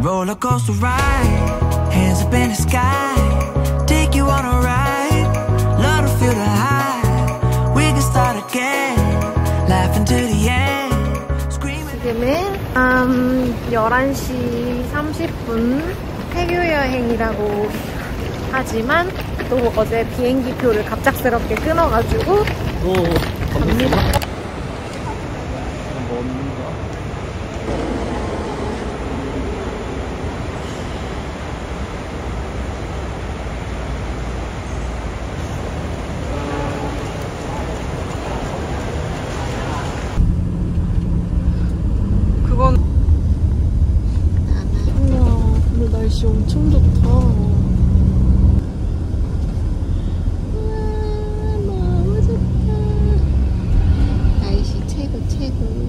roller coaster ride, hands up in the sky, take you on a ride, love to feel the high, we can start again, laughing to the end, screaming. 지금은 11시 30분 해교 여행이라고 하지만 또 어제 비행기 표를 갑작스럽게 끊어가지고 갑니다. 그건 우와, 오늘 날씨 엄청 좋다. 너무 좋다. 날씨 최고 최고.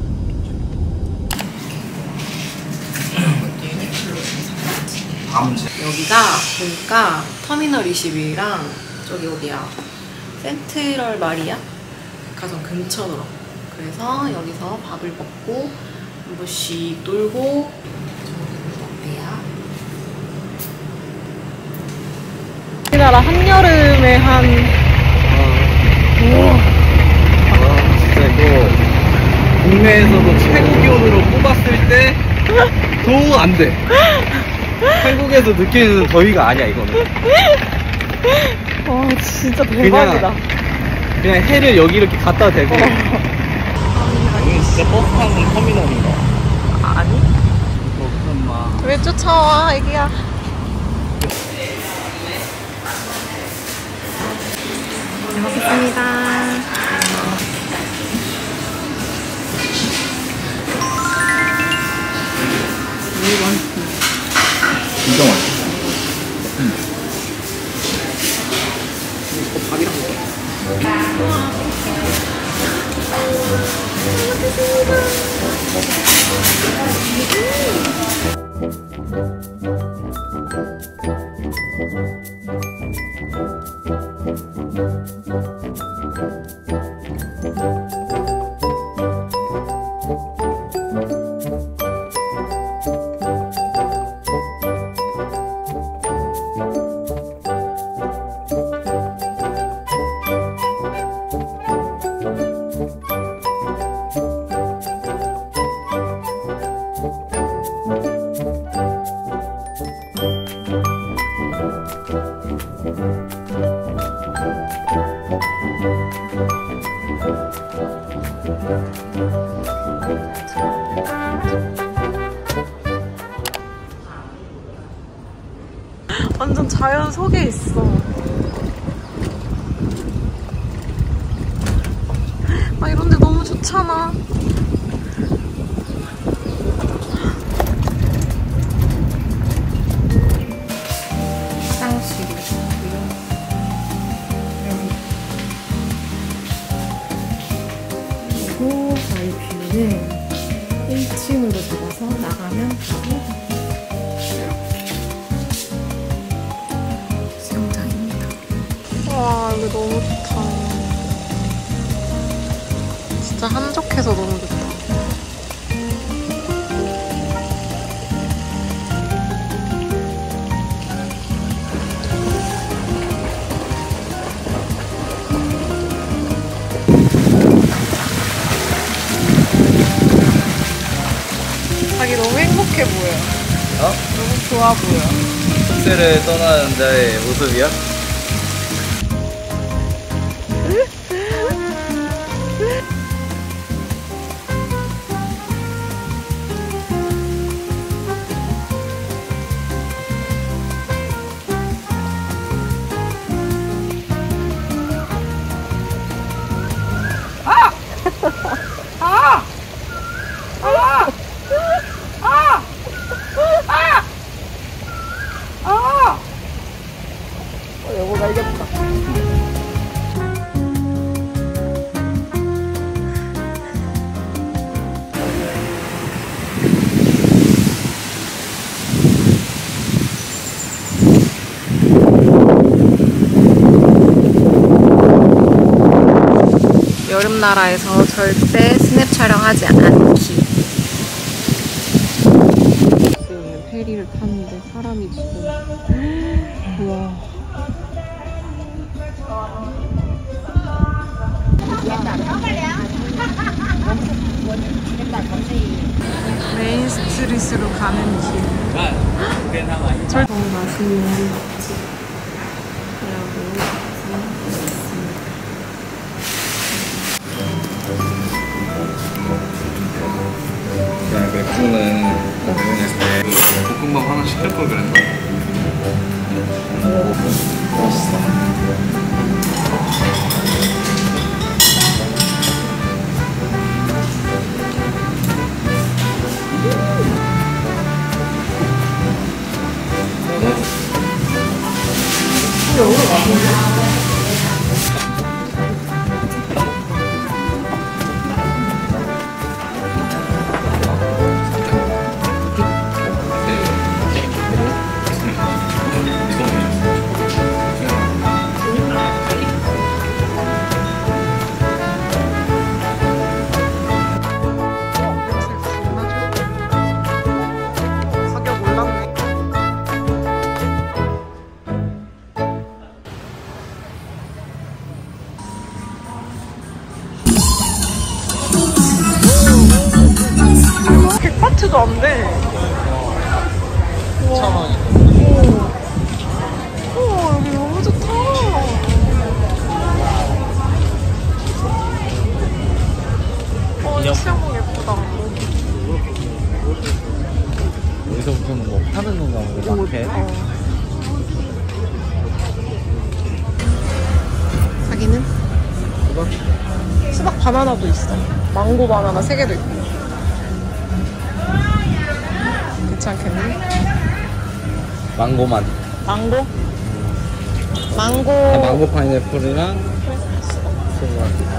여기가 보니까 터미널 21이랑 저기 어디야? 센트럴 마리아? 가장 근처더라고. 그래서 여기서 밥을 먹고 한 번씩 놀고. 저기는 어때야? 우리나라 한여름에 한 우와. 진짜 이거 국내에서도 최고 기온으로 뽑았을 때도 안 돼. 한국에서 느끼는 더위가 아니야 이거는. 와 진짜 대박이다. 그냥 해를 여기 이렇게 갖다 대고. 여기 진짜 버스 타는 터미널인가? 아니? 엄마. 왜 쫓아와 애기야? 잘 먹겠습니다. 진짜 맛있어. 밥이랑 먹어. 완전 자연 속에 있어. 아 이런데 너무 좋잖아. 화장실이 있고요. 그리고 저희 뷰는 1층으로 들어서 나가면 바로 와 여기 너무 좋다. 진짜 한적해서 너무 좋다. 자기 너무 행복해 보여. 어? 너무 좋아 보여. 숙제를 떠나는 자의 모습이야? 여보가 이겼다. 여름나라에서 절대 스냅 촬영하지 않기. 페리를 타는데 사람이 지금 우와. 메인 스트리트로 가는 길. 절 너무 맛있는 맛집. 그냥 맥주는 여행했을 때 볶음밥 하나 시킬 걸 그랬나? 맛있어. 백파트도 안 돼. 2,000원이네. 우와, 여기 너무 좋다. 이 수영복 예쁘다. 여기서부터는 뭐 파는 건가 보네. 마켓. 자기는? 수박 바나나도 있어. 망고 바나나 3개도 있고. 괜찮겠니? 망고만. 망고? 망고. 망고 파인애플이랑 수박.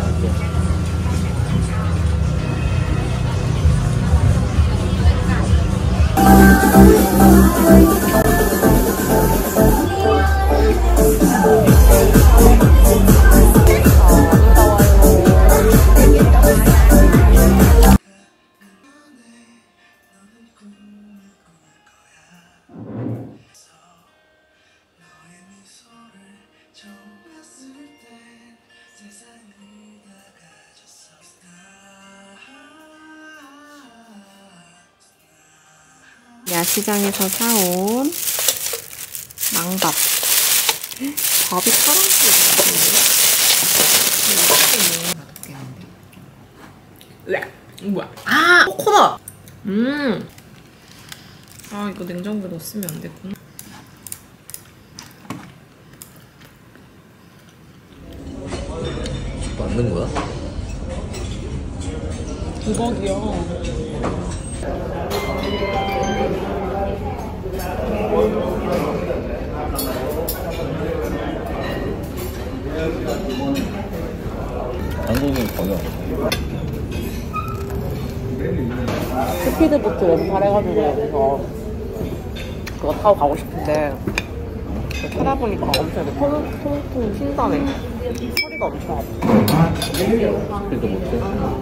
야시장에서 사온 망밥. 밥이 파란색이네. 뭐야? 아! 코코넛! 아, 이거 냉장고에 넣었으면 안 됐구나. 맞는 거야? 대박이야. 한국인 거요. 스피드보트 렌탈해가지고 여기서 그거 타고 가고 싶은데 찾아보니까 엄청 이렇게 통통 튄다네. 소리가 엄청 아파. 스피드 못해?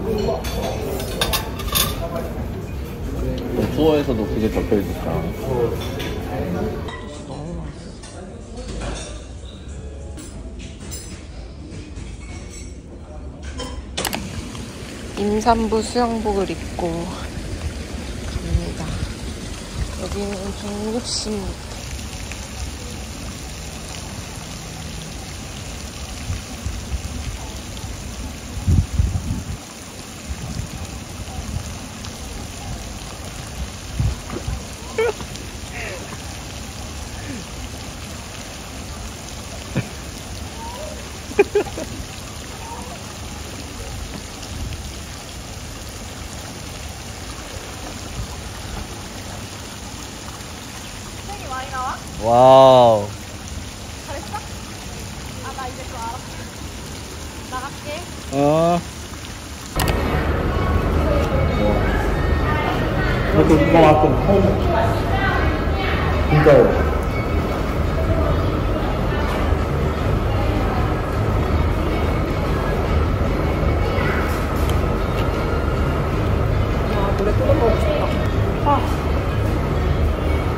투어에서도 그게 적혀있었잖아. 임산부 수영복을 입고 갑니다. 여기는 중국시입니다. 와우. 잘했어? 아, 나 이제 좀 알았어. 나갈게. 어. 이렇게 누가 왔던 진짜요. 아, 노래 또 먹고 싶다. 아.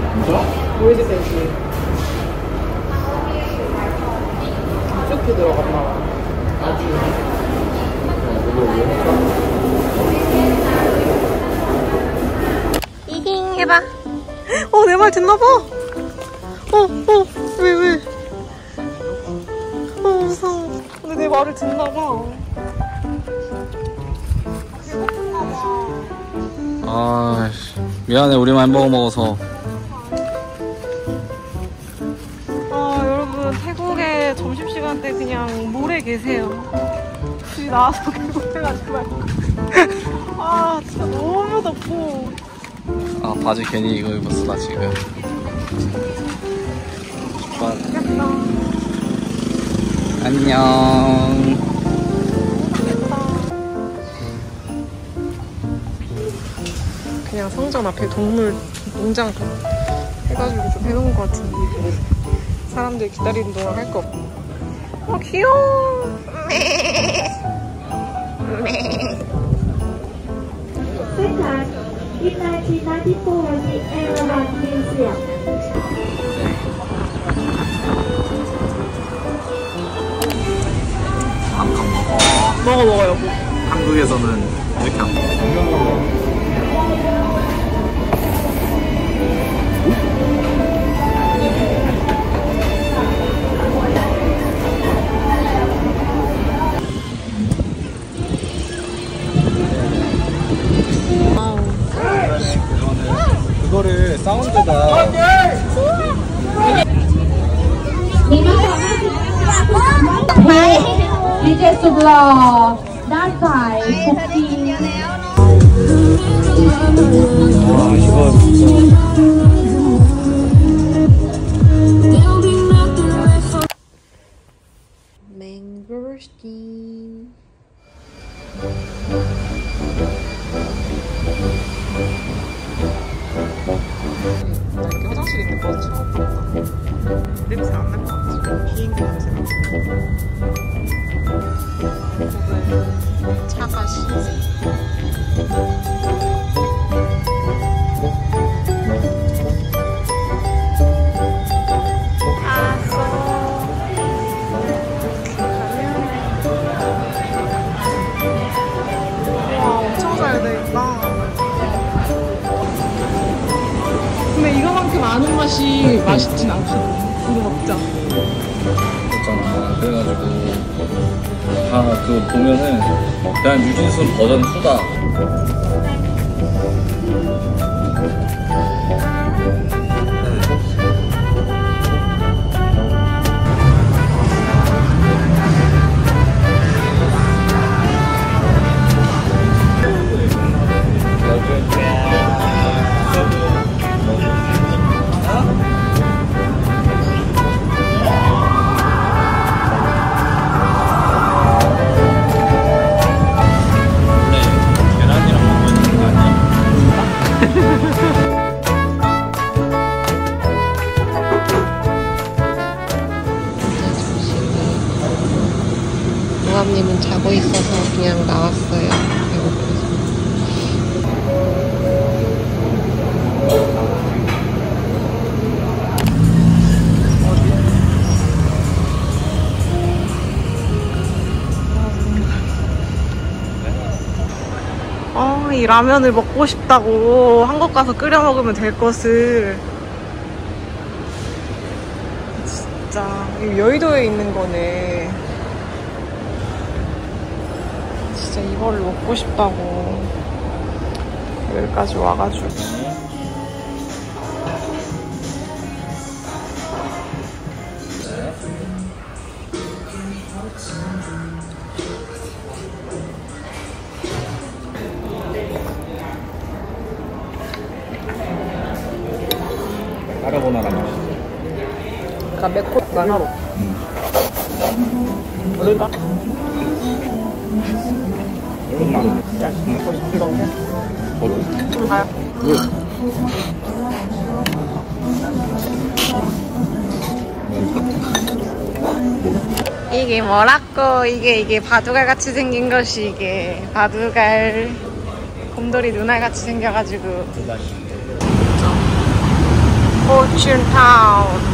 보이지 되지. 이렇게 들어갔나 봐. 이깅 해봐. 내 말 듣나봐. 왜? 무서워. 근데 내 말을 듣나봐. 아, 미안해. 우리만 햄버거 먹어서. 여러분, 태국에 점심시간 때 그냥 몰에 계세요. 집이 나와서 고생하지 말고. 진짜 너무 덥고. 바지 괜히 이거 입었어, 나 지금. 예쁘다. 안녕. 그냥 성전 앞에 동물 농장 해가지고 좀 해놓은 것 같은데 사람들 기다리는 동안 할 거 없고. 귀여워. 먹어 여보. 한국에서는 이렇게 안 먹어. 그거를 사운드가 DJ Sublo ด้านฝ่ายคุกกี้ 와 이거 진짜 맹고스틴. 나 이렇게 화장실 있는 거 처음 봤다. 냄새 안 날 것 같아. 비행기 냄새 나. 차가 신세. 엄청 잘 돼있다. 근데 이거만큼 아는 맛이 맛있진 않거든. 이거 먹자. 있잖아. 그래가지고 다 그 보면은 그냥 유진수 버전 2다. 노암님은 자고 있어서 그냥 나왔어요. 이 라면을 먹고 싶다고 한국 가서 끓여 먹으면 될 것을. 진짜 여의도에 있는 거네. 진짜 이거를 먹고 싶다고 여기까지 와가지고. 까르보나라 맛. 나 메코 나나로. 어딜까? 조금만. 야, 이거 해. 어디? 가요. 이게 뭐라고? 이게 바둑알 같이 생긴 것이 이게 바둑알. 곰돌이 눈알 같이 생겨가지고. 춘타운